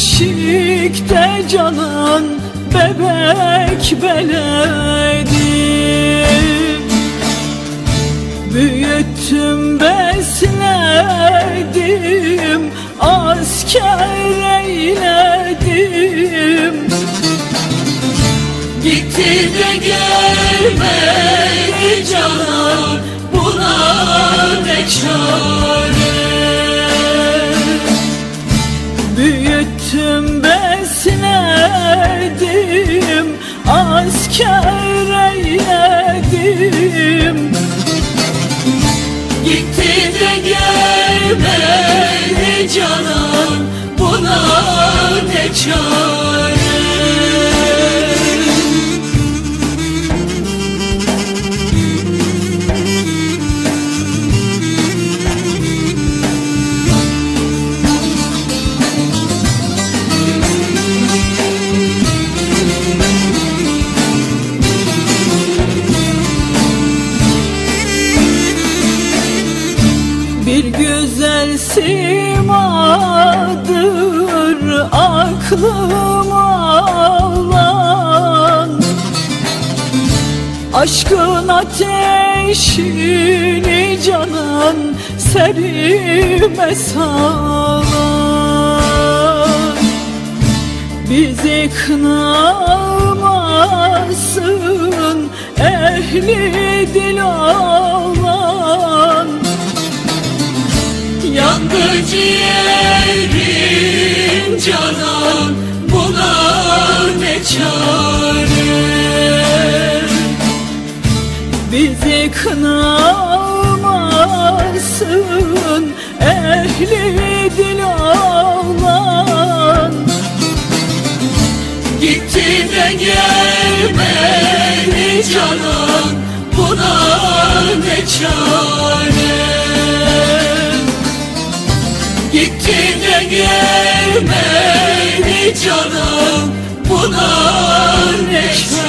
beşikte canan bebek beledim. Büyüttüm besledim, asker eyledim. Gitti de gelmedi canan, buna ne çare? Büyüttüm besledim, asker eyledim. Gitti de gelmedi canan, buna ne çare? Bir güzel simadır aklıma alan, aşkın ateşini canan serime salan. Bizi kınamasın ehli dil olan. Yandı ciğerim canan, buna ne çare? Bizi kınamasın ehli dil olan. Gitti de gelmedi canan, buna ne çare? Gitti de gelmedi canan, buna ne çare?